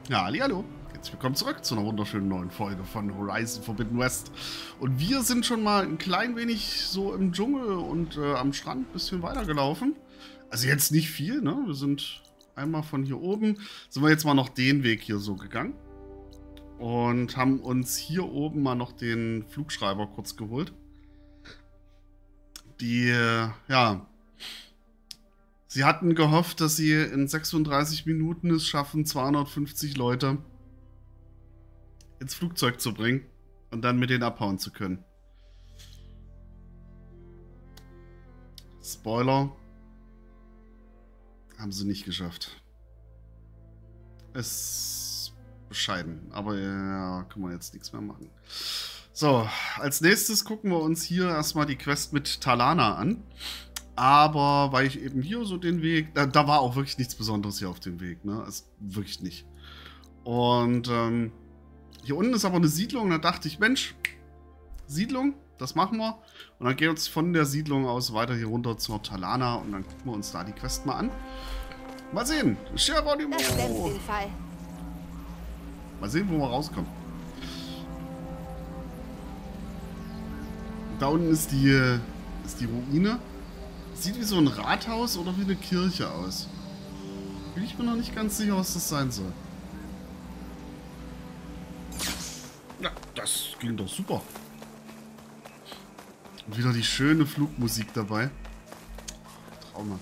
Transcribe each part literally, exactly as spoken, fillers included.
Ja, hallihallo. Herzlich willkommen zurück zu einer wunderschönen neuen Folge von Horizon Forbidden West. Und wir sind schon mal ein klein wenig so im Dschungel und äh, am Strand ein bisschen weitergelaufen. Also jetzt nicht viel, ne? Wir sind einmal von hier oben, sind wir jetzt mal noch den Weg hier so gegangen. Und haben uns hier oben mal noch den Flugschreiber kurz geholt. Die, äh, ja... Sie hatten gehofft, dass sie in sechsunddreißig Minuten es schaffen, zweihundertfünfzig Leute ins Flugzeug zu bringen und dann mit denen abhauen zu können. Spoiler. Haben sie nicht geschafft. Ist bescheiden, aber ja, kann man jetzt nichts mehr machen. So, als nächstes gucken wir uns hier erstmal die Quest mit Talana an. Aber weil ich eben hier so den Weg, da, da war auch wirklich nichts Besonderes hier auf dem Weg, ne? Also wirklich nicht. Und ähm, hier unten ist aber eine Siedlung, da dachte ich, Mensch, Siedlung, das machen wir. Und dann gehen wir uns von der Siedlung aus weiter hier runter zur Talana und dann gucken wir uns da die Quest mal an. Mal sehen, Geronimo. Das stimmt, den Fall. Mal sehen, wo wir rauskommen. Da unten ist die, ist die Ruine. Sieht wie so ein Rathaus oder wie eine Kirche aus. Bin ich mir noch nicht ganz sicher, was das sein soll. Ja, das ging doch super. Und wieder die schöne Flugmusik dabei. Traumhaft.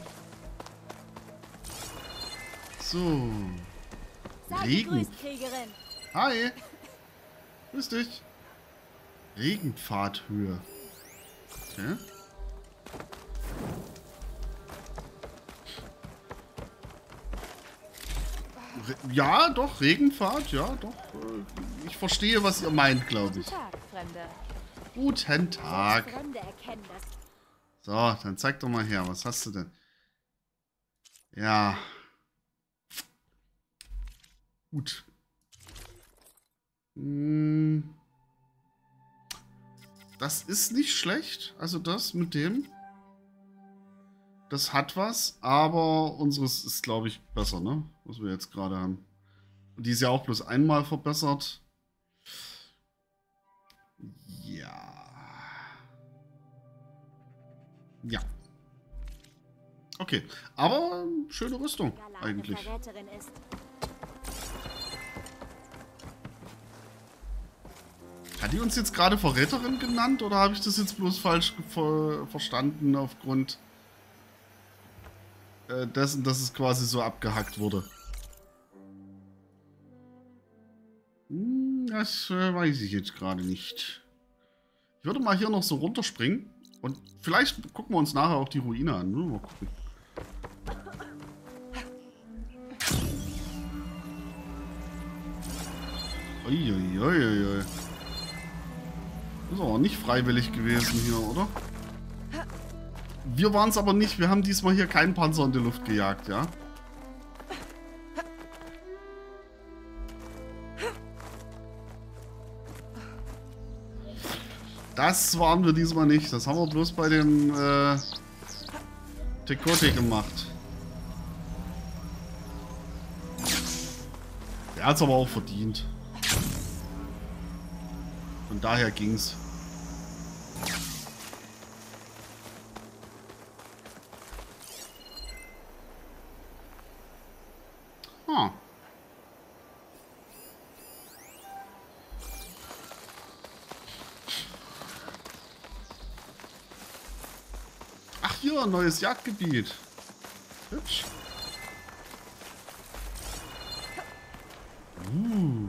So. Regen. Hi. Grüß dich. Regenpfadhöhe. Okay. Ja, doch, Regenpfad, ja, doch. Ich verstehe, was ihr meint, glaube ich. Guten Tag, Fremde. Guten Tag. Fremde erkennen das. So, dann zeig doch mal her, was hast du denn? Ja. Gut. Hm. Das ist nicht schlecht, also das mit dem. Das hat was, aber unseres ist, glaube ich, besser, ne? Was wir jetzt gerade haben. Und die ist ja auch bloß einmal verbessert. Ja. Ja. Okay, aber schöne Rüstung eigentlich. Ist. Hat die uns jetzt gerade Verräterin genannt oder habe ich das jetzt bloß falsch ver verstanden aufgrund dessen, dass es quasi so abgehackt wurde? Hm, das äh, weiß ich jetzt gerade nicht. Ich würde mal hier noch so runterspringen und vielleicht gucken wir uns nachher auch die Ruine an. Ne? Mal gucken. Uiuiuiui. Das ist aber nicht freiwillig gewesen hier, oder? Wir waren es aber nicht. Wir haben diesmal hier keinen Panzer in die Luft gejagt, ja? Das waren wir diesmal nicht. Das haben wir bloß bei den äh, Tekote gemacht. Der hat es aber auch verdient. Von daher ging's. Hm. Ach hier, ein neues Jagdgebiet. Hübsch. Uh.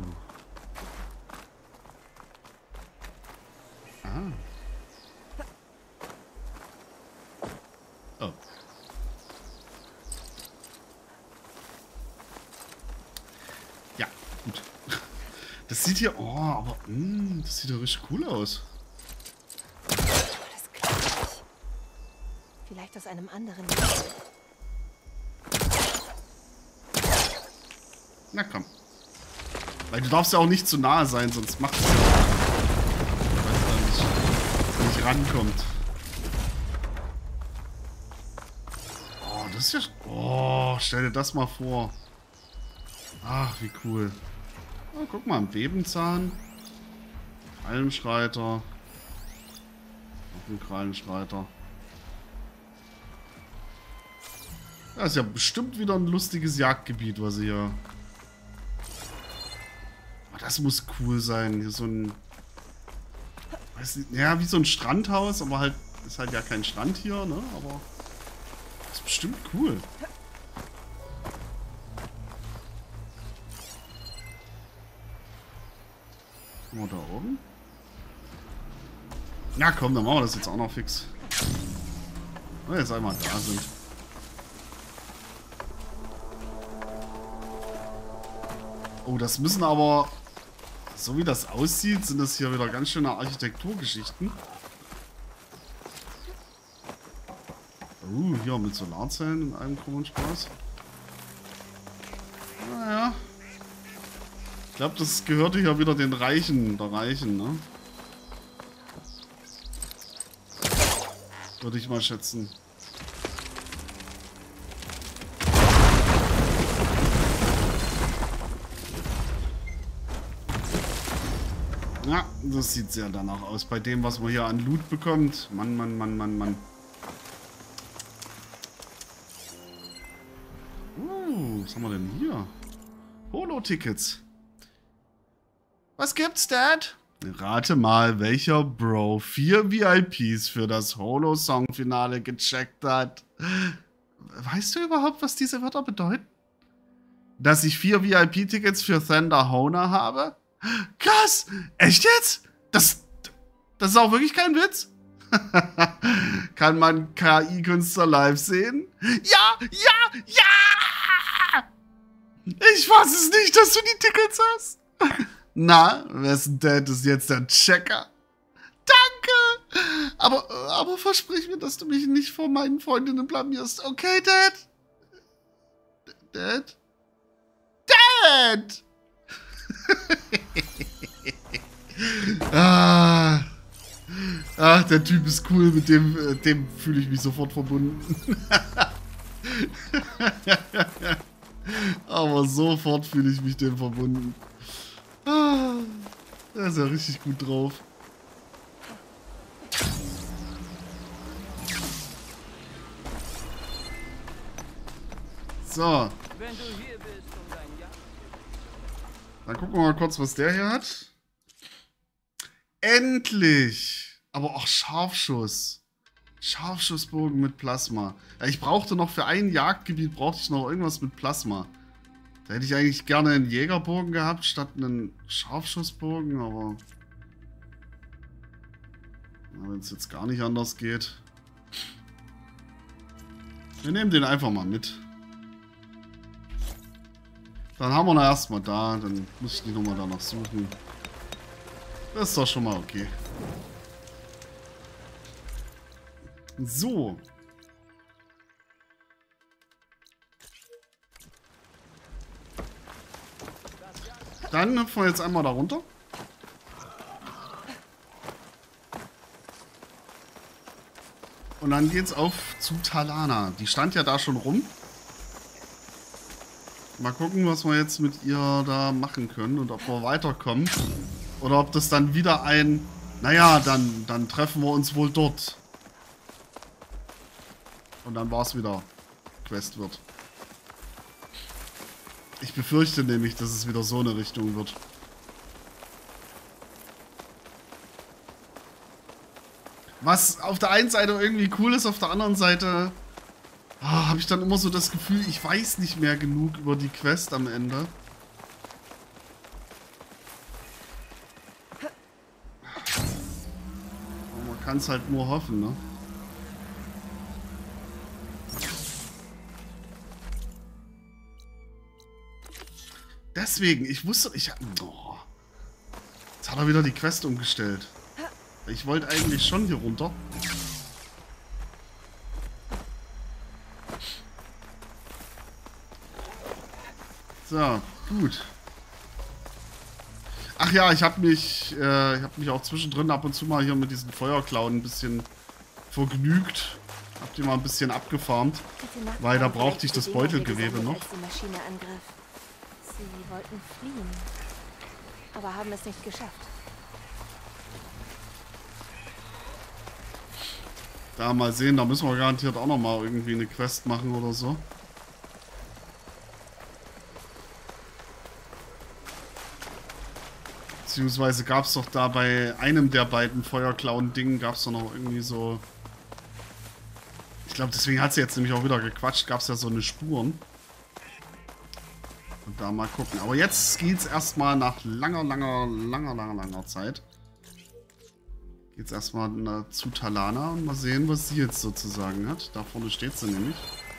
Ah. Oh. Ja, gut. Das sieht hier... Oh, aber... Mh, das sieht ja richtig cool aus. Das glaube ich. Vielleicht aus einem anderen. Na komm. Weil du darfst ja auch nicht zu nahe sein, sonst macht es ja auch nicht, nicht rankommt. Oh, das ist ja... Oh, stell dir das mal vor. Ach, wie cool. Oh, guck mal, ein Webenzahn. Krallenschreiter. Noch ein Krallenschreiter. Das ist ja bestimmt wieder ein lustiges Jagdgebiet, was hier... Oh, das muss cool sein. Hier so ein... Weiß nicht, ja, wie so ein Strandhaus, aber halt... Ist halt ja kein Strand hier, ne? Aber... Das ist bestimmt cool. Guck mal da oben. Na komm, dann machen wir das jetzt auch noch fix. Wenn wir jetzt einmal da sind. Oh, das müssen aber... So wie das aussieht, sind das hier wieder ganz schöne Architekturgeschichten. Uh, hier mit Solarzellen in einem krummen Spaß. Naja. Ich glaube, das gehörte ja wieder den Reichen, der Reichen, ne? Würde ich mal schätzen. Ja, das sieht sehr danach aus. Bei dem, was man hier an Loot bekommt. Mann, Mann, Mann, Mann, Mann. Uh, was haben wir denn hier? Holo-Tickets. Was gibt's, Dad? Rate mal, welcher Bro vier V I Ps für das Holo-Song-Finale gecheckt hat. Weißt du überhaupt, was diese Wörter bedeuten? Dass ich vier V I P-Tickets für Thunder Honor habe? Krass! Echt jetzt? Das, das ist auch wirklich kein Witz? Kann man K I-Künstler live sehen? Ja! Ja! Ja! Ich fass es nicht, dass du die Tickets hast. Na, wessen Dad ist jetzt der Checker? Danke! Aber, aber versprich mir, dass du mich nicht vor meinen Freundinnen blamierst. Okay, Dad? Dad? Dad! ah. Ach, der Typ ist cool, mit dem, dem fühle ich mich sofort verbunden. Aber sofort fühle ich mich dem verbunden. Ah, der ist ja richtig gut drauf. So. Dann gucken wir mal kurz, was der hier hat. Endlich! Aber auch Scharfschuss. Scharfschussbogen mit Plasma. Ja, ich brauchte noch für ein Jagdgebiet, brauchte ich noch irgendwas mit Plasma. Da hätte ich eigentlich gerne einen Jägerbogen gehabt, statt einen Scharfschussbogen, aber... Wenn es jetzt gar nicht anders geht. Wir nehmen den einfach mal mit. Dann haben wir ihn erstmal da, dann muss ich die nochmal danach suchen. Das ist doch schon mal okay. So. Dann hüpfen wir jetzt einmal da runter. Und dann geht's auf zu Talana. Die stand ja da schon rum. Mal gucken, was wir jetzt mit ihr da machen können und ob wir weiterkommen. Oder ob das dann wieder ein... Naja, dann, dann treffen wir uns wohl dort. Und dann war es wieder Quest wird. Ich befürchte nämlich, dass es wieder so eine Richtung wird. Was auf der einen Seite irgendwie cool ist, auf der anderen Seite oh, habe ich dann immer so das Gefühl, ich weiß nicht mehr genug über die Quest am Ende. Aber man kann es halt nur hoffen, ne? Deswegen, ich wusste, ich... Oh, jetzt hat er wieder die Quest umgestellt. Ich wollte eigentlich schon hier runter. So, gut. Ach ja, ich habe mich, äh, ich habe mich auch zwischendrin ab und zu mal hier mit diesen Feuerklauen ein bisschen vergnügt. Hab die mal ein bisschen abgefarmt, weil da brauchte ich das Beutelgewebe noch. Sie wollten fliehen, aber haben es nicht geschafft. Da mal sehen, da müssen wir garantiert auch noch mal irgendwie eine Quest machen oder so. Beziehungsweise gab es doch da bei einem der beiden Feuerklauen-Dingen, gab es doch noch irgendwie so... Ich glaube, deswegen hat sie jetzt nämlich auch wieder gequatscht, gab es ja so eine Spuren. Und da mal gucken. Aber jetzt geht's erstmal nach langer, langer, langer, langer, langer Zeit. Geht's erstmal zu Talana und mal sehen, was sie jetzt sozusagen hat. Da vorne steht sie nämlich.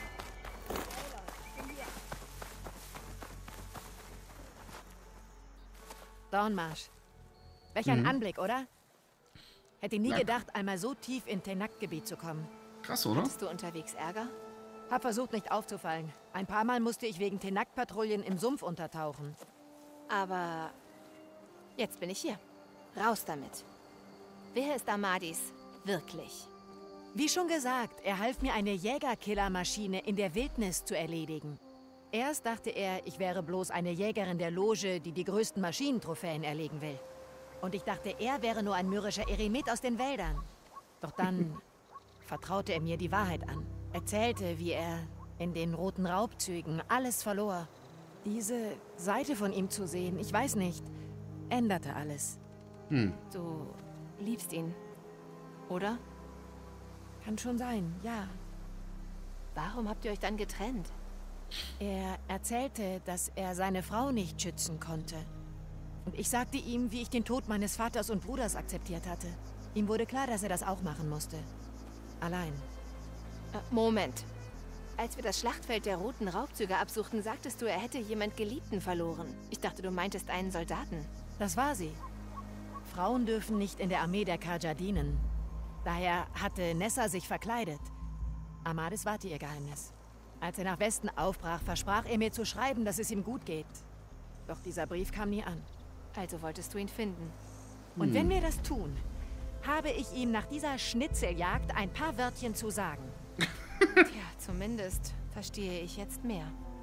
Dornmarsch. Welch ein Mhm. Anblick, oder? Hätte nie Ja. gedacht, einmal so tief in Tenak-Gebiet zu kommen. Krass, oder? Hattest du unterwegs Ärger? Hab versucht, nicht aufzufallen. Ein paar Mal musste ich wegen Tenak-Patrouillen im Sumpf untertauchen. Aber jetzt bin ich hier. Raus damit. Wer ist Amadis? Wirklich? Wie schon gesagt, er half mir, eine Jägerkillermaschine in der Wildnis zu erledigen. Erst dachte er, ich wäre bloß eine Jägerin der Loge, die die größten Maschinentrophäen erlegen will. Und ich dachte, er wäre nur ein mürrischer Eremit aus den Wäldern. Doch dann vertraute er mir die Wahrheit an. Erzählte, wie er in den roten Raubzügen alles verlor. Diese Seite von ihm zu sehen, ich weiß nicht, änderte alles. Hm. Du liebst ihn, oder? Kann schon sein, ja. Warum habt ihr euch dann getrennt? Er erzählte, dass er seine Frau nicht schützen konnte. Und ich sagte ihm, wie ich den Tod meines Vaters und Bruders akzeptiert hatte. Ihm wurde klar, dass er das auch machen musste. Allein. Äh, Moment. Als wir das Schlachtfeld der roten Raubzüge absuchten, sagtest du, er hätte jemand Geliebten verloren. Ich dachte, du meintest einen Soldaten. Das war sie. Frauen dürfen nicht in der Armee der Karja dienen. Daher hatte Nessa sich verkleidet. Amadis wahrte ihr Geheimnis. Als er nach Westen aufbrach, versprach er mir zu schreiben, dass es ihm gut geht. Doch dieser Brief kam nie an. Also wolltest du ihn finden. Und Hm. wenn wir das tun, habe ich ihm nach dieser Schnitzeljagd ein paar Wörtchen zu sagen. Tja, zumindest verstehe ich jetzt mehr.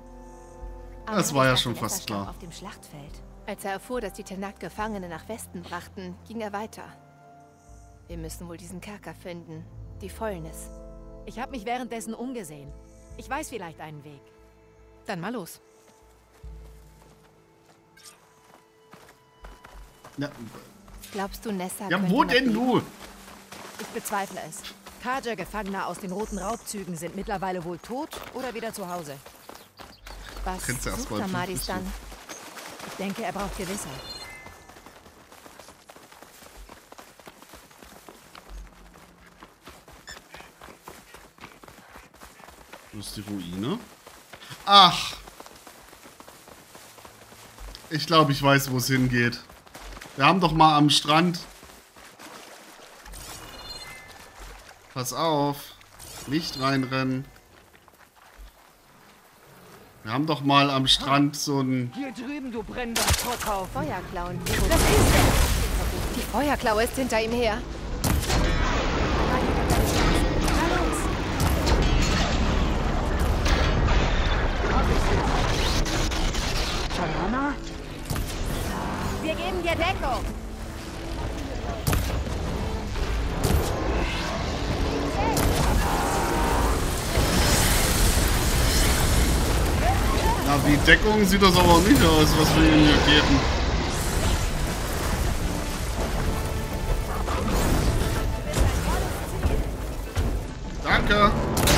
Das war ja Amadis schon dachte, fast Nessa starb klar. auf dem Schlachtfeld. Als er erfuhr, dass die Tenak Gefangene nach Westen brachten, ging er weiter. Wir müssen wohl diesen Kerker finden. Die Fäulnis. Ich habe mich währenddessen umgesehen. Ich weiß vielleicht einen Weg. Dann mal los. Ja, Glaubst du, Nessa ja könnte wo noch denn leben? du? Ich bezweifle es. Karja-Gefangene aus den roten Raubzügen sind mittlerweile wohl tot oder wieder zu Hause. Was Kennst du erst sucht mal Amadis fünf dann? Ich denke, er braucht Gewissheit. Wo ist die Ruine? Ach! Ich glaube, ich weiß, wo es hingeht. Wir haben doch mal am Strand... Pass auf. Nicht reinrennen. Wir haben doch mal am Strand so ein... Hier drüben, du brennender Trotthaufen. Feuerklauen. Das ist er! Die Feuerklaue ist hinter ihm her. Na los! Talana? Wir geben dir Deckung! Na, wie Deckung sieht das aber nicht aus, was wir ihnen hier geben. Danke.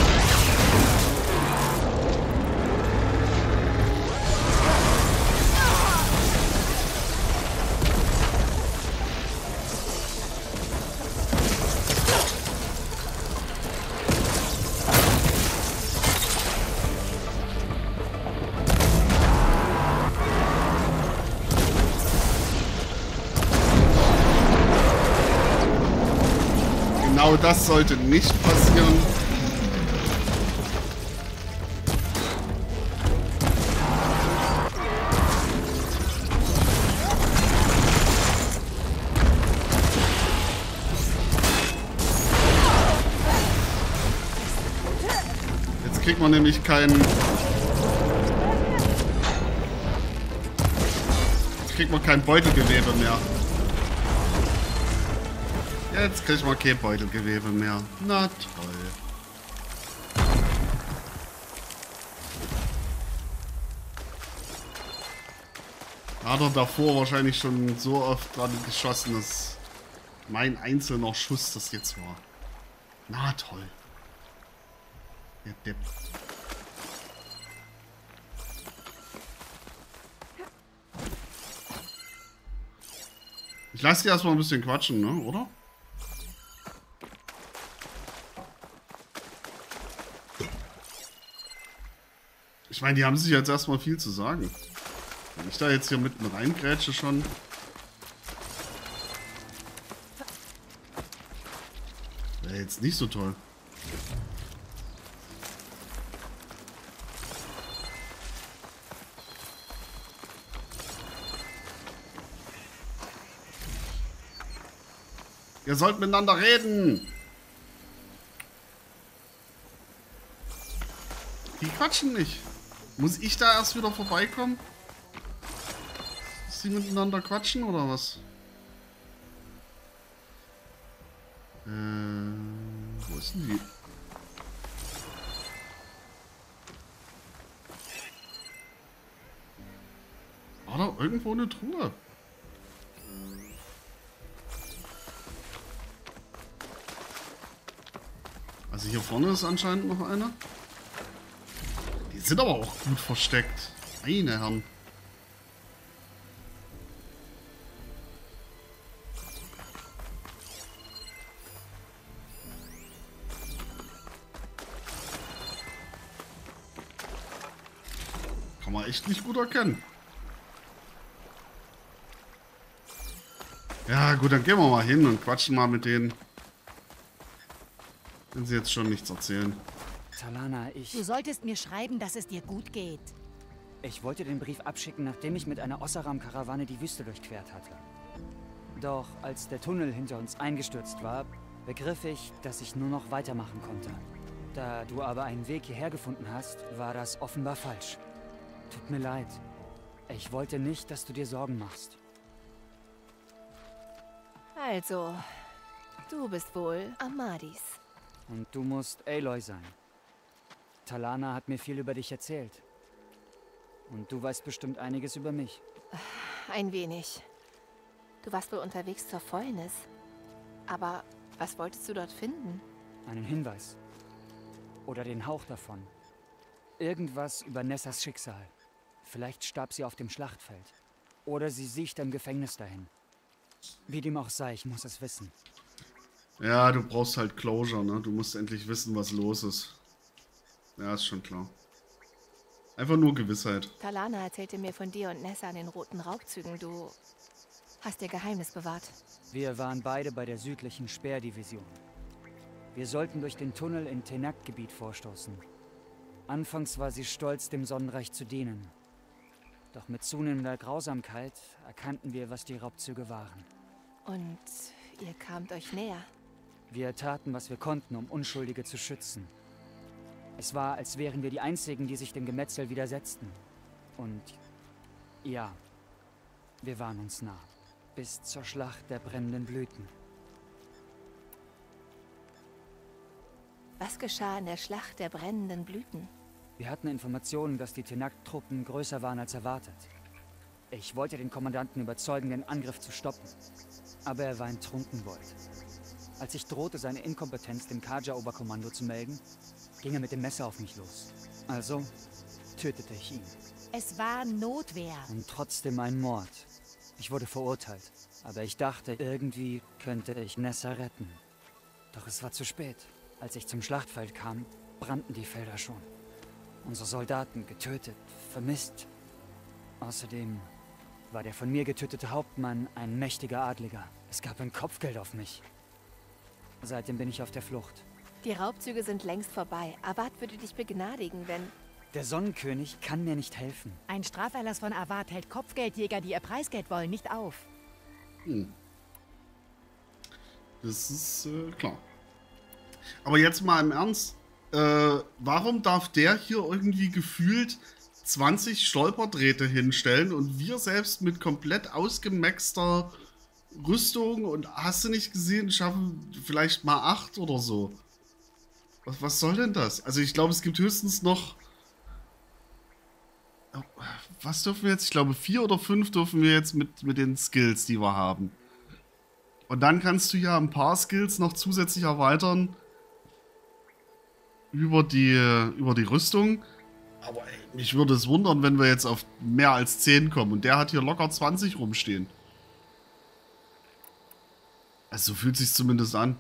Genau das sollte nicht passieren. Jetzt kriegt man nämlich keinen... kriegt man kein Beutelgewebe mehr. Jetzt kriegt man kein Beutelgewebe mehr. Na toll. Hat er davor wahrscheinlich schon so oft dran geschossen, dass mein einzelner Schuss das jetzt war. Na toll. Der Depp. Ich lasse die erstmal ein bisschen quatschen, ne? Oder? Ich meine, die haben sich jetzt erstmal viel zu sagen. Wenn ich da jetzt hier mitten reingrätsche schon. Wäre jetzt nicht so toll. Ihr sollt miteinander reden. Die quatschen nicht. Muss ich da erst wieder vorbeikommen? Dass sie miteinander quatschen oder was? Äh, wo ist denn die? War da irgendwo eine Truhe? Also hier vorne ist anscheinend noch einer. Die sind aber auch gut versteckt. Meine Herren. Kann man echt nicht gut erkennen. Ja gut, dann gehen wir mal hin und quatschen mal mit denen. Wenn sie jetzt schon nichts erzählen. Talana, ich... Du solltest mir schreiben, dass es dir gut geht. Ich wollte den Brief abschicken, nachdem ich mit einer Ossaram-Karawane die Wüste durchquert hatte. Doch als der Tunnel hinter uns eingestürzt war, begriff ich, dass ich nur noch weitermachen konnte. Da du aber einen Weg hierher gefunden hast, war das offenbar falsch. Tut mir leid. Ich wollte nicht, dass du dir Sorgen machst. Also, du bist wohl Amadis. Und du musst Aloy sein. Talana hat mir viel über dich erzählt. Und du weißt bestimmt einiges über mich. Ein wenig. Du warst wohl unterwegs zur Fäulnis. Aber was wolltest du dort finden? Einen Hinweis. Oder den Hauch davon. Irgendwas über Nessas Schicksal. Vielleicht starb sie auf dem Schlachtfeld. Oder sie siecht im Gefängnis dahin. Wie dem auch sei, ich muss es wissen. Ja, du brauchst halt Closure, ne? Du musst endlich wissen, was los ist. Ja, ist schon klar. Einfach nur Gewissheit. Talana erzählte mir von dir und Nessa an den roten Raubzügen. Du hast ihr Geheimnis bewahrt. Wir waren beide bei der südlichen Speerdivision. Wir sollten durch den Tunnel in Tenak-Gebiet vorstoßen. Anfangs war sie stolz, dem Sonnenreich zu dienen. Doch mit zunehmender Grausamkeit erkannten wir, was die Raubzüge waren. Und ihr kamt euch näher. Wir taten, was wir konnten, um Unschuldige zu schützen. Es war, als wären wir die Einzigen, die sich dem Gemetzel widersetzten. Und ja, wir waren uns nah. Bis zur Schlacht der brennenden Blüten. Was geschah in der Schlacht der brennenden Blüten? Wir hatten Informationen, dass die Tenak-Truppen größer waren als erwartet. Ich wollte den Kommandanten überzeugen, den Angriff zu stoppen. Aber er war ein Trunkenbold. Als ich drohte, seine Inkompetenz dem Kaja-Oberkommando zu melden, ging er mit dem Messer auf mich los. Also tötete ich ihn. Es war Notwehr. Und trotzdem ein Mord. Ich wurde verurteilt. Aber ich dachte, irgendwie könnte ich Nessa retten. Doch es war zu spät. Als ich zum Schlachtfeld kam, brannten die Felder schon. Unsere Soldaten getötet, vermisst. Außerdem war der von mir getötete Hauptmann ein mächtiger Adliger. Es gab ein Kopfgeld auf mich. Seitdem bin ich auf der Flucht. Die Raubzüge sind längst vorbei. Avad würde dich begnadigen, wenn... Der Sonnenkönig kann mir nicht helfen. Ein Straferlass von Avad hält Kopfgeldjäger, die ihr Preisgeld wollen, nicht auf. Hm. Das ist äh, klar. Aber jetzt mal im Ernst. Äh, warum darf der hier irgendwie gefühlt zwanzig Stolperdrähte hinstellen und wir selbst mit komplett ausgemaxter Rüstung und hast du nicht gesehen, schaffen vielleicht mal acht oder so. Was, was soll denn das? Also ich glaube, es gibt höchstens noch... Was dürfen wir jetzt? Ich glaube, vier oder fünf dürfen wir jetzt mit, mit den Skills, die wir haben. Und dann kannst du ja ein paar Skills noch zusätzlich erweitern über die, über die Rüstung. Aber ey, mich würde es wundern, wenn wir jetzt auf mehr als zehn kommen. Und der hat hier locker zwanzig rumstehen. Also so fühlt es sich zumindest an.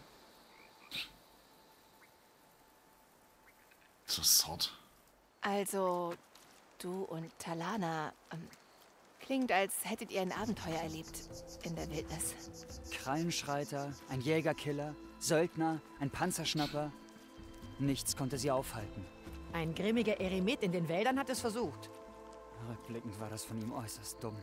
Das ist hart. Also, du und Talana, ähm, klingt, als hättet ihr ein Abenteuer erlebt in der Wildnis. Krallenschreiter, ein Jägerkiller, Söldner, ein Panzerschnapper. Nichts konnte sie aufhalten. Ein grimmiger Eremit in den Wäldern hat es versucht. Rückblickend war das von ihm äußerst dumm.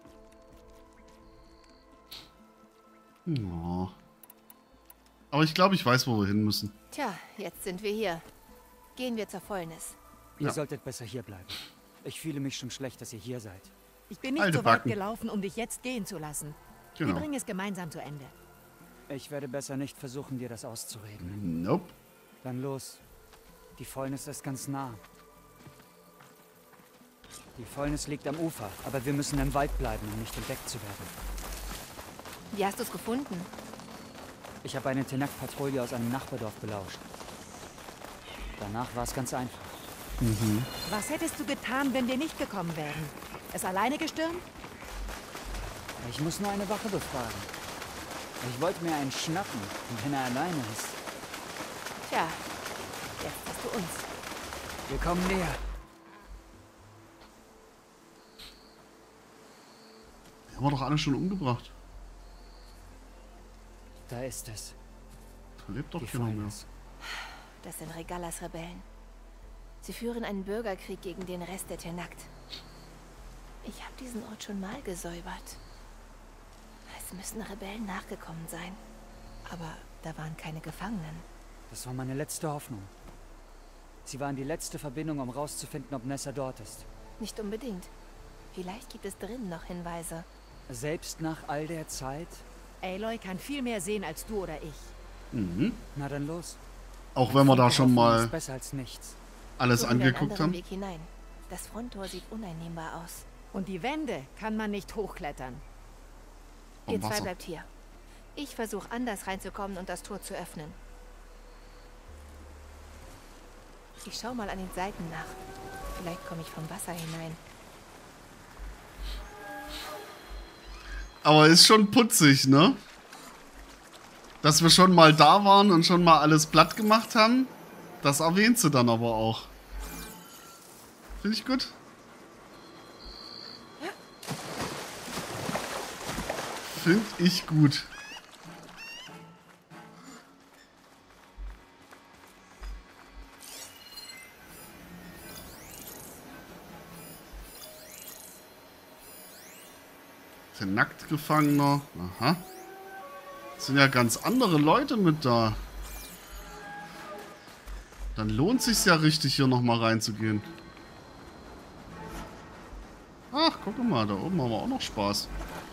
Ja. Aber ich glaube, ich weiß, wo wir hin müssen. Tja, jetzt sind wir hier. Gehen wir zur Fäulnis. Ihr Ja. solltet besser hier bleiben. Ich fühle mich schon schlecht, dass ihr hier seid. Ich bin nicht Alte so weit Backen. gelaufen, um dich jetzt gehen zu lassen. Wir Genau. bringen es gemeinsam zu Ende. Ich werde besser nicht versuchen, dir das auszureden. Nope. Dann los. Die Fäulnis ist ganz nah. Die Fäulnis liegt am Ufer, aber wir müssen im Wald bleiben, um nicht entdeckt zu werden. Wie hast du es gefunden? Ich habe eine Tenak-Patrouille aus einem Nachbardorf belauscht. Danach war es ganz einfach. Was hättest du getan, wenn wir nicht gekommen wären? Es alleine gestürmt? Ich muss nur eine Wache befragen. Ich wollte mir einen schnappen, wenn er alleine ist. Tja, jetzt hast du uns. Wir kommen näher. Die haben wir doch alle schon umgebracht. Da ist es. Da lebt doch Die keiner mehr. Fäulnis. Das sind Regalas Rebellen. Sie führen einen Bürgerkrieg gegen den Rest der Tenakt. Ich habe diesen Ort schon mal gesäubert. Es müssen Rebellen nachgekommen sein. Aber da waren keine Gefangenen. Das war meine letzte Hoffnung. Sie waren die letzte Verbindung, um rauszufinden, ob Nessa dort ist. Nicht unbedingt. Vielleicht gibt es drinnen noch Hinweise. Selbst nach all der Zeit? Aloy kann viel mehr sehen als du oder ich. Mhm. Na dann los. Auch wenn wir da Funke schon Hoffnung mal ist besser als nichts. alles Suchen wir einen angeguckt anderen haben. Weg hinein. Das Fronttor sieht uneinnehmbar aus. Und die Wände kann man nicht hochklettern. Ihr Vom zwei Wasser. bleibt hier. Ich versuche anders reinzukommen und das Tor zu öffnen. Ich schau mal an den Seiten nach. Vielleicht komme ich vom Wasser hinein. Aber ist schon putzig, ne? Dass wir schon mal da waren und schon mal alles platt gemacht haben. Das erwähnt sie dann aber auch. Finde ich gut. Finde ich gut. Der Nacktgefangener. Aha. Das sind ja ganz andere Leute mit da. Dann lohnt sich's ja richtig, hier nochmal reinzugehen. Ach, guck mal, da oben haben wir auch noch Spaß.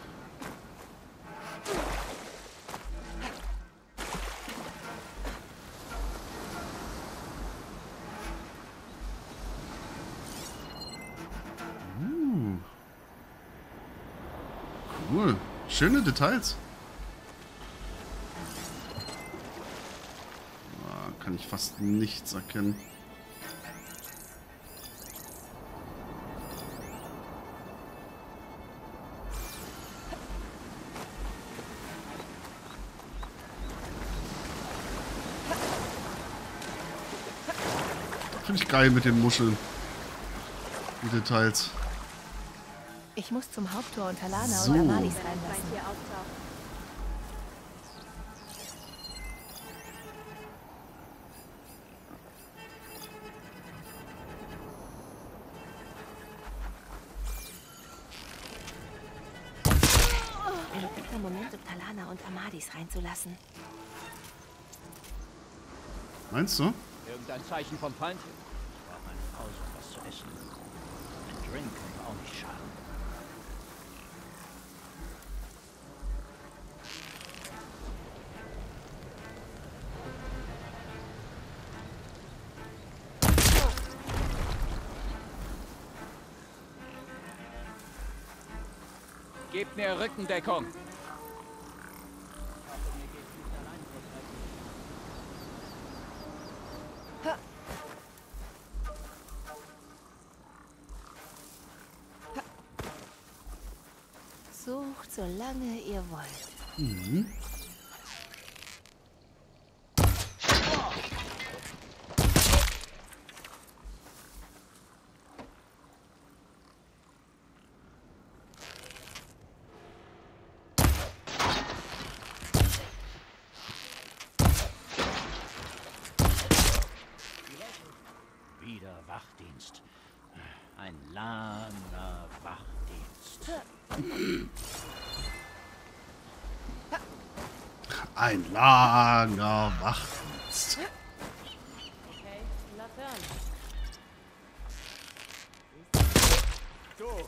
Uh. Cool. Schöne Details. Ah, kann ich fast nichts erkennen. Finde ich geil mit den Muscheln. Die Details. Ich muss zum Haupttor und Talana So. und Amalis reinlassen. Ein guter Moment, um Talana und Amadis reinzulassen. Meinst du? Irgendein Zeichen vom Feind? Ich brauche eine Pause, um was zu essen. Drink kann auch nicht schaden. Gebt mir Rückendeckung. Sucht, solange ihr wollt. Mhm. Wieder Wachdienst. Ein langer Wachdienst. Ein langer Wachdienst. Okay, Laterne. So.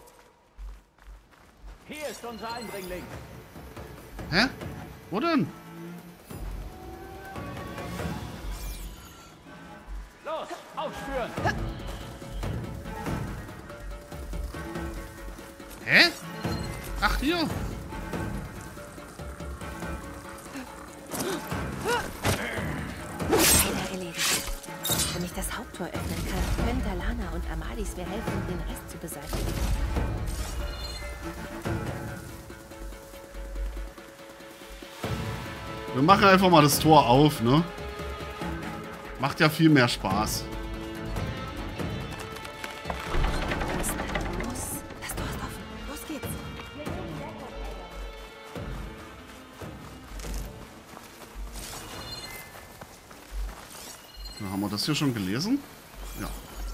Hier ist unser Eindringling. Hä? Wo denn? Los, aufspüren. Hä? Ach, hier. Einer erledigt. Wenn ich das Haupttor öffnen kann, können Talana und Amadis mir helfen, den Rest zu beseitigen. Wir machen einfach mal das Tor auf, ne? Macht ja viel mehr Spaß. Los, das Tor ist offen. Los geht's. Na, haben wir das hier schon gelesen? Ja.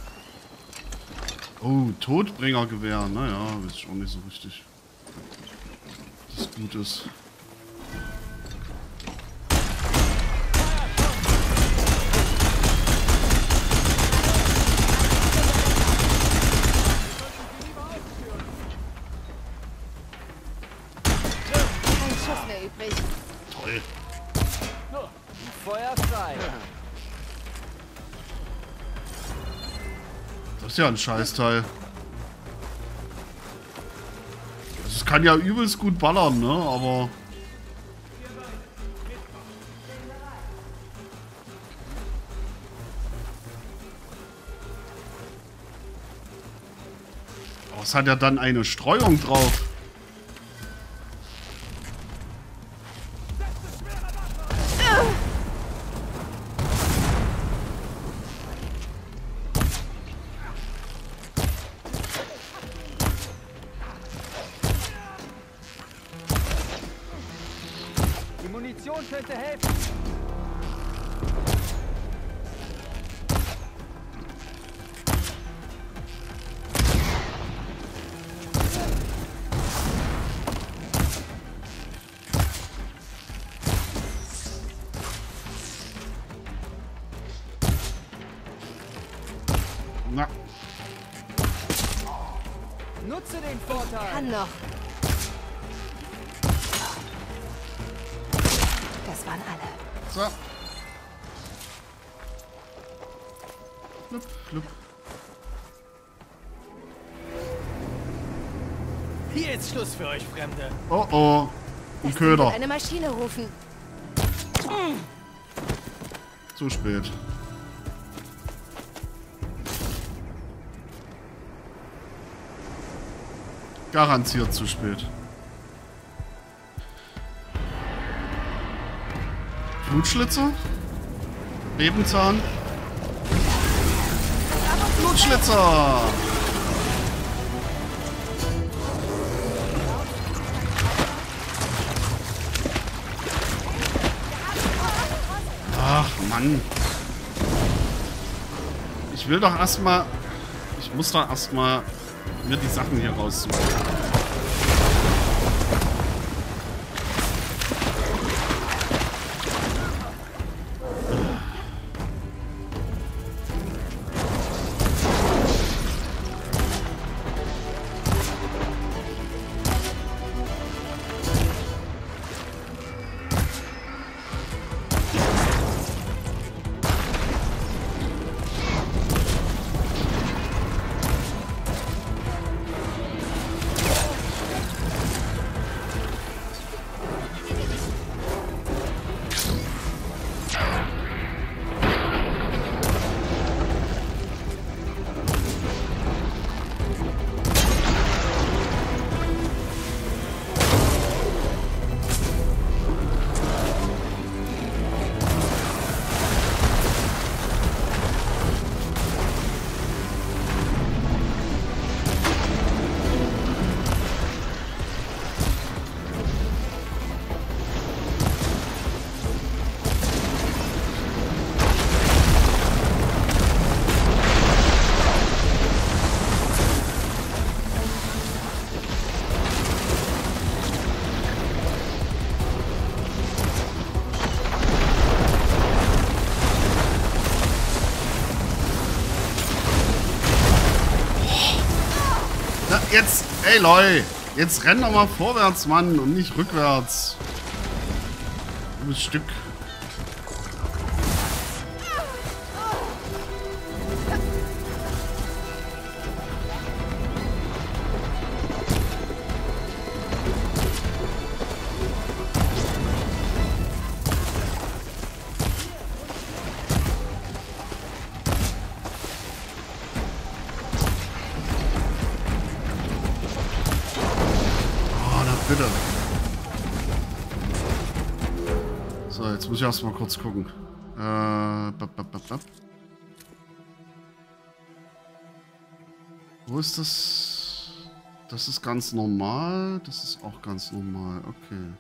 Oh, Todbringergewehr. Naja, weiß ich auch nicht so richtig. Das gut ist. Kein Schuss mehr übrig. Toll. Feuer frei. Das ist ja ein Scheißteil. Es kann ja übelst gut ballern, ne? Aber... Aber es hat ja dann eine Streuung drauf. Die Munition könnte helfen. Na, Nutze den Vorteil. Kann noch. Das waren alle. so. Flup, flup. Hier ist Schluss für euch, Fremde. Oh oh. Ein Köder. Eine Maschine rufen. Zu spät. Garantiert zu spät. Blutschlitzer? Lebenzahn? Blutschlitzer! Ach Mann. Ich will doch erstmal. Ich muss doch erstmal mir die Sachen hier raussuchen. jetzt, ey Leute, jetzt renn doch mal vorwärts, Mann, und nicht rückwärts. Dummes Stück. Bitte. So, jetzt muss ich erst mal kurz gucken. Äh, bap, bap, bap, bap. Wo ist das? Das ist ganz normal. Das ist auch ganz normal. Okay.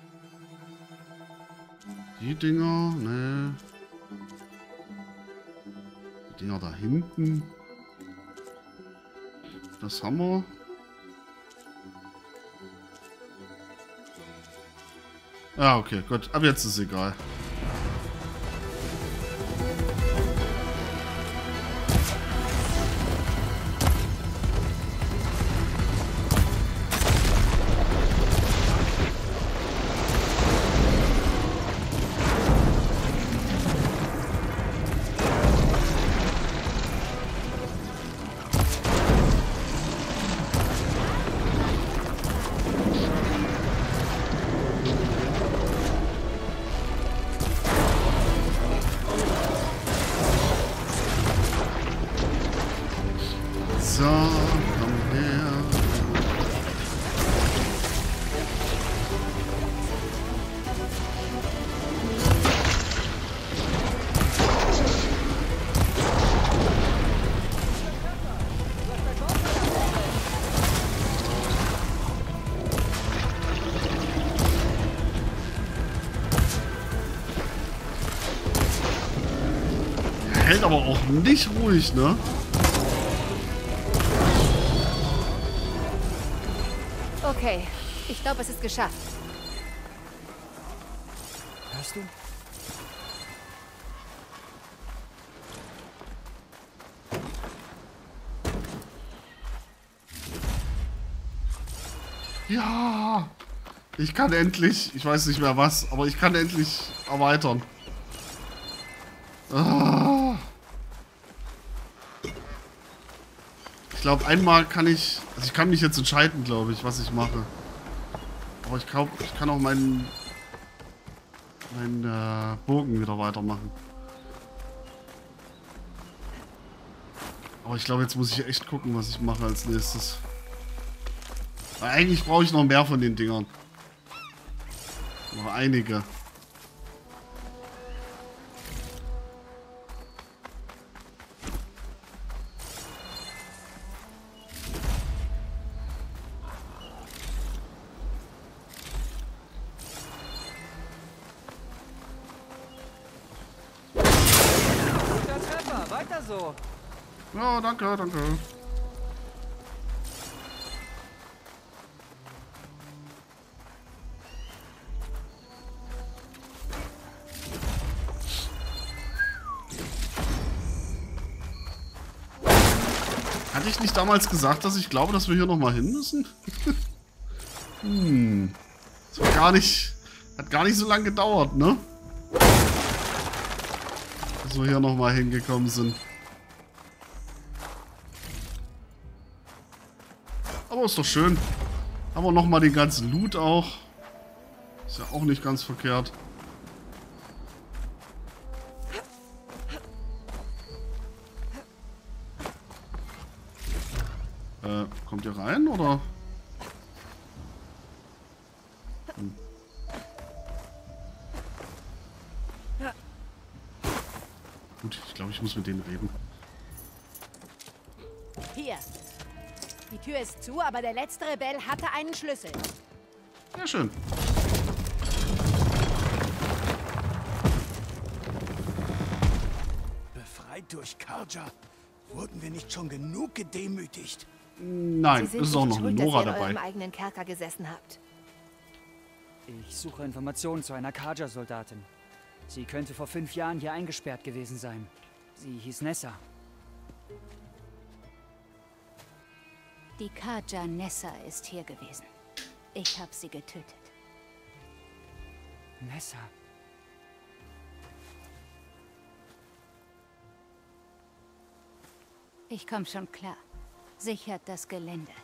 Die Dinger, ne. Die Dinger da hinten. Das haben wir. Ah, okay, gut. Aber jetzt ist es egal. So, komm her. Er hält aber auch nicht ruhig, ne? Okay, ich glaube, es ist geschafft. Hörst du? Ja, ich kann endlich, ich weiß nicht mehr was, aber ich kann endlich erweitern. Ah. Ich glaube, einmal kann ich, also ich kann mich jetzt entscheiden, glaube ich, was ich mache. Aber ich glaube, ich kann auch meinen, meinen äh, Bogen wieder weitermachen. Aber ich glaube, jetzt muss ich echt gucken, was ich mache als nächstes. Weil eigentlich brauche ich noch mehr von den Dingern. Noch einige. Guter Treffer, weiter so. Ja, danke, danke. Hatte ich nicht damals gesagt, dass ich glaube, dass wir hier nochmal hin müssen? hm. Das war gar nicht... Hat gar nicht so lange gedauert, ne? Dass wir hier nochmal hingekommen sind. Aber ist doch schön. Haben wir nochmal den ganzen Loot auch. Ist ja auch nicht ganz verkehrt. Äh, kommt ihr rein, oder? Hm. Gut, ich glaube, ich muss mit denen reden. Hier. Die Tür ist zu, aber der letzte Rebell hatte einen Schlüssel. Ja, schön. Befreit durch Karja. Wurden wir nicht schon genug gedemütigt? Nein, Sie es ist sind auch nicht noch eine schuld, Nora dass ihr in eurem dabei. eigenen Kerker gesessen habt. Ich suche Informationen zu einer Karja-Soldatin. Sie könnte vor fünf Jahren hier eingesperrt gewesen sein. Sie hieß Nessa. Die Carja Nessa ist hier gewesen. Ich habe sie getötet. Nessa. Ich komme schon klar. Sichert das Gelände.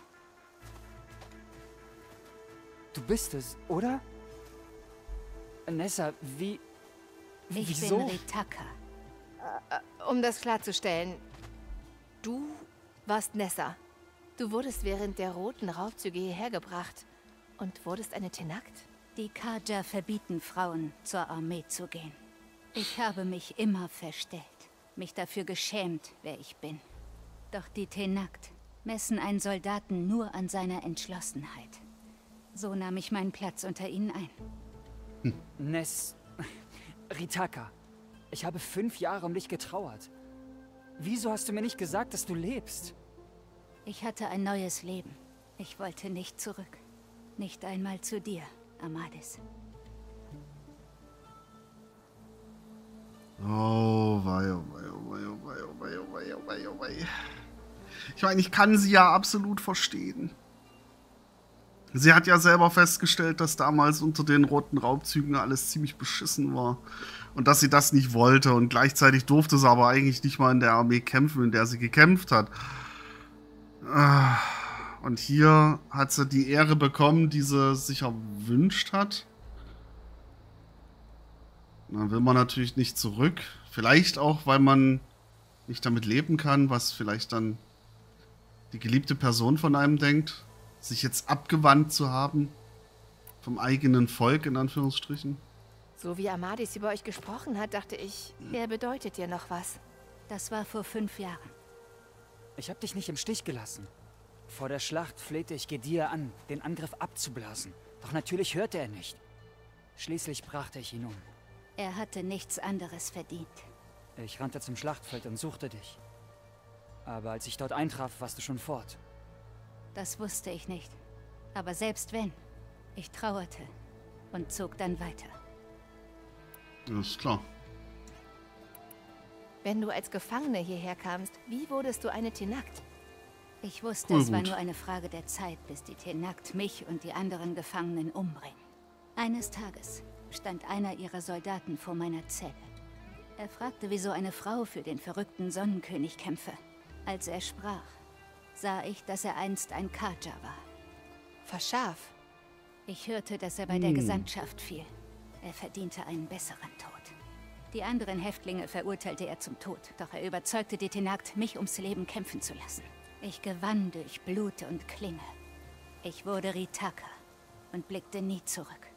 Du bist es, oder? Nessa, wie... Ich Wieso? bin Ritaka. Um das klarzustellen, du warst Nessa. Du wurdest während der roten Raubzüge hierher gebracht und wurdest eine Tenakt? Die Carja verbieten Frauen, zur Armee zu gehen. Ich habe mich immer verstellt, mich dafür geschämt, wer ich bin. Doch die Tenakt messen einen Soldaten nur an seiner Entschlossenheit. So nahm ich meinen Platz unter ihnen ein. Hm. Ness... Ritaka, ich habe fünf Jahre um dich getrauert. Wieso hast du mir nicht gesagt, dass du lebst? Ich hatte ein neues Leben. Ich wollte nicht zurück. Nicht einmal zu dir, Amadis. Oh, wei, oh, wei, oh, wei, oh, wei, oh, wei, oh, wei, oh, wei, oh, wei. Ich meine, ich kann sie ja absolut verstehen. Sie hat ja selber festgestellt, dass damals unter den roten Raubzügen alles ziemlich beschissen war. Und dass sie das nicht wollte. Und gleichzeitig durfte sie aber eigentlich nicht mal in der Armee kämpfen, in der sie gekämpft hat. Und hier hat sie die Ehre bekommen, die sie sich erwünscht hat. Dann will man natürlich nicht zurück. Vielleicht auch, weil man nicht damit leben kann, was vielleicht dann die geliebte Person von einem denkt. Sich jetzt abgewandt zu haben vom eigenen Volk, in Anführungsstrichen. So wie Amadis über euch gesprochen hat, dachte ich, er bedeutet dir noch was. Das war vor fünf Jahren. Ich habe dich nicht im Stich gelassen. Vor der Schlacht flehte ich Gedir an, den Angriff abzublasen. Doch natürlich hörte er nicht. Schließlich brachte ich ihn um. Er hatte nichts anderes verdient. Ich rannte zum Schlachtfeld und suchte dich. Aber als ich dort eintraf, warst du schon fort. Das wusste ich nicht. Aber selbst wenn, ich trauerte und zog dann weiter. Das ist klar. Wenn du als Gefangene hierher kamst, wie wurdest du eine Tenakt? Ich wusste, Voll es war gut. nur eine Frage der Zeit, bis die Tenakt mich und die anderen Gefangenen umbringen. Eines Tages stand einer ihrer Soldaten vor meiner Zelle. Er fragte, wieso eine Frau für den verrückten Sonnenkönig kämpfe. Als er sprach, sah ich, dass er einst ein Carja war. Verscharf. Ich hörte, dass er bei der Gesandtschaft fiel. Er verdiente einen besseren Tod. Die anderen Häftlinge verurteilte er zum Tod, doch er überzeugte die Tenakt, mich ums Leben kämpfen zu lassen. Ich gewann durch Blut und Klinge. Ich wurde Ritaka und blickte nie zurück.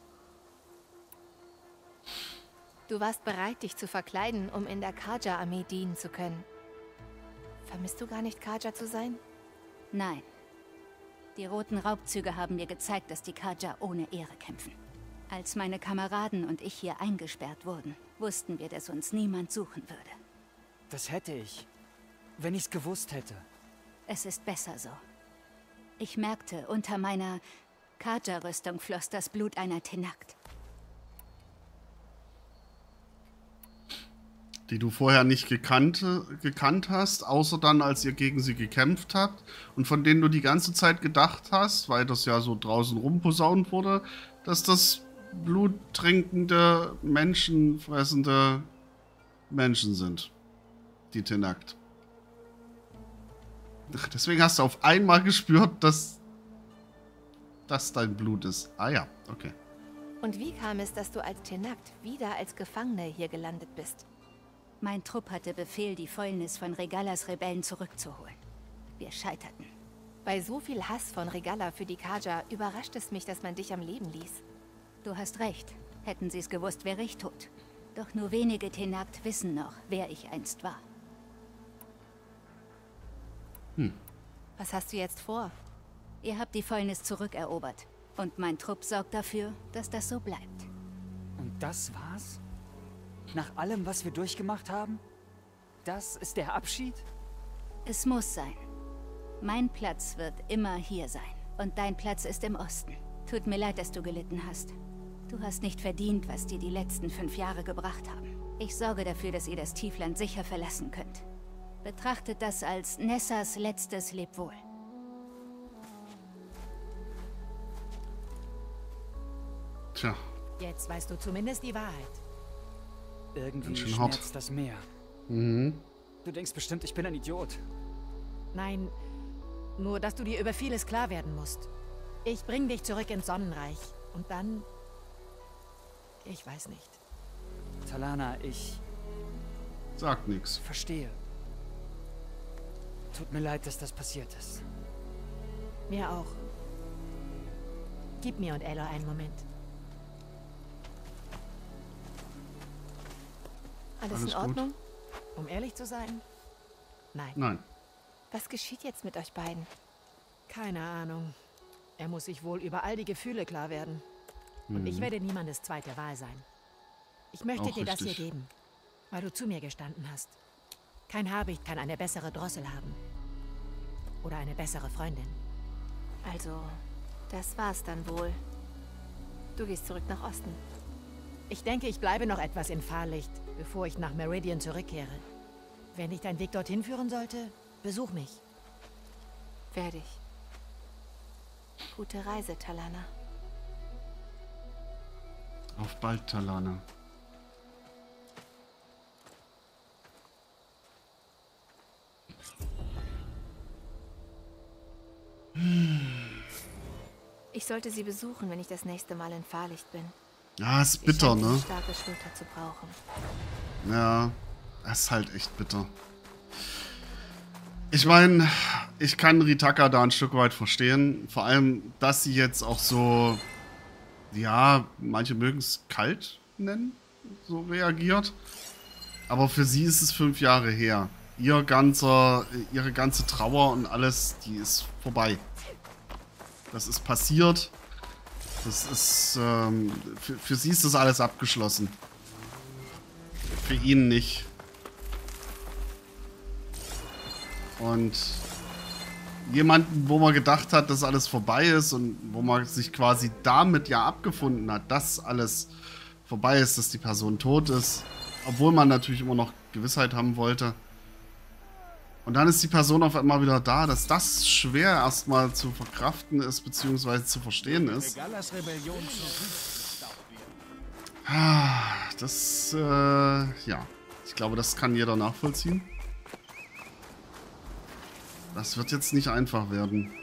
Du warst bereit, dich zu verkleiden, um in der Carja-Armee dienen zu können. Vermisst du gar nicht, Carja zu sein? Nein. Die roten Raubzüge haben mir gezeigt, dass die Carja ohne Ehre kämpfen. Als meine Kameraden und ich hier eingesperrt wurden, wussten wir, dass uns niemand suchen würde. Das hätte ich, wenn ich's gewusst hätte. Es ist besser so. Ich merkte, unter meiner Carja-Rüstung floss das Blut einer Tenakt. Die du vorher nicht gekannt, gekannt hast, außer dann, als ihr gegen sie gekämpft habt und von denen du die ganze Zeit gedacht hast, weil das ja so draußen rumposaunt wurde, dass das bluttrinkende, menschenfressende Menschen sind. Die Tenakt. Deswegen hast du auf einmal gespürt, dass das dein Blut ist. Ah ja, okay. Und wie kam es, dass du als Tenakt wieder als Gefangene hier gelandet bist? Mein Trupp hatte Befehl, die Fäulnis von Regalas Rebellen zurückzuholen. Wir scheiterten. Bei so viel Hass von Regalla für die Carja überrascht es mich, dass man dich am Leben ließ. Du hast recht. Hätten sie es gewusst, wäre ich tot. Doch nur wenige Tenakt wissen noch, wer ich einst war. Hm. Was hast du jetzt vor? Ihr habt die Fäulnis zurückerobert. Und mein Trupp sorgt dafür, dass das so bleibt. Und das war's? Nach allem, was wir durchgemacht haben? Das ist der Abschied? Es muss sein. Mein Platz wird immer hier sein. Und dein Platz ist im Osten. Tut mir leid, dass du gelitten hast. Du hast nicht verdient, was dir die letzten fünf Jahre gebracht haben. Ich sorge dafür, dass ihr das Tiefland sicher verlassen könnt. Betrachtet das als Nessas letztes Lebwohl. Tja. Jetzt weißt du zumindest die Wahrheit. Irgendwie Ganz schön hart. schmerzt das mehr. Mhm. Du denkst bestimmt, ich bin ein Idiot. Nein, nur dass du dir über vieles klar werden musst. Ich bring dich zurück ins Sonnenreich. Und dann... Ich weiß nicht. Talana, ich Sagt nichts. verstehe. Tut mir leid, dass das passiert ist. Mir auch. Gib mir und Aloy einen Moment. Alles, Alles in Ordnung? gut? Um ehrlich zu sein? Nein. Nein. Was geschieht jetzt mit euch beiden? Keine Ahnung. Er muss sich wohl über all die Gefühle klar werden. Und ich werde niemandes zweite Wahl sein. Ich möchte Auch dir das hier richtig. geben, weil du zu mir gestanden hast. Kein Habicht kann eine bessere Drossel haben. Oder eine bessere Freundin. Also, das war's dann wohl. Du gehst zurück nach Osten. Ich denke, ich bleibe noch etwas in Fahrlicht, bevor ich nach Meridian zurückkehre. Wenn dich dein Weg dorthin führen sollte, besuch mich. Werde ich. Gute Reise, Talana. Auf bald, Talana. Ich sollte sie besuchen, wenn ich das nächste Mal in Fahrlicht bin. Ja, ist Sie bitter, scheint eine ne? starke Schulter zu brauchen. Ja, es ist halt echt bitter. Ich meine, ich kann Ritaka da ein Stück weit verstehen. Vor allem, dass sie jetzt auch so, ja, manche mögen es kalt nennen, so reagiert. Aber für sie ist es fünf Jahre her. Ihr ganzer, ihre ganze Trauer und alles, die ist vorbei. Das ist passiert. Das ist, ähm, für, für sie ist das alles abgeschlossen. Für ihn nicht. Und jemanden, wo man gedacht hat, dass alles vorbei ist und wo man sich quasi damit ja abgefunden hat, dass alles vorbei ist, dass die Person tot ist, obwohl man natürlich immer noch Gewissheit haben wollte. Und dann ist die Person auf einmal wieder da, dass das schwer erstmal zu verkraften ist, beziehungsweise zu verstehen ist. Regalas Rebellion Ah, Das, äh, ja. Ich glaube, das kann jeder nachvollziehen. Das wird jetzt nicht einfach werden.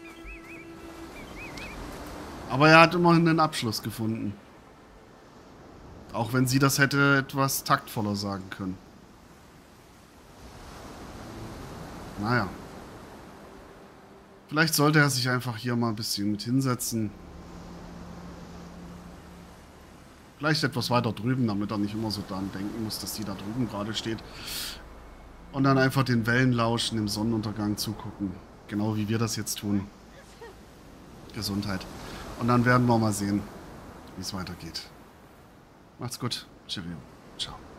Aber er hat immerhin einen Abschluss gefunden. Auch wenn sie das hätte etwas taktvoller sagen können. Naja. Vielleicht sollte er sich einfach hier mal ein bisschen mit hinsetzen. Vielleicht etwas weiter drüben, damit er nicht immer so daran denken muss, dass die da drüben gerade steht. Und dann einfach den Wellen lauschen, dem Sonnenuntergang zugucken. Genau wie wir das jetzt tun. Gesundheit. Und dann werden wir mal sehen, wie es weitergeht. Macht's gut. Cheerio. Ciao.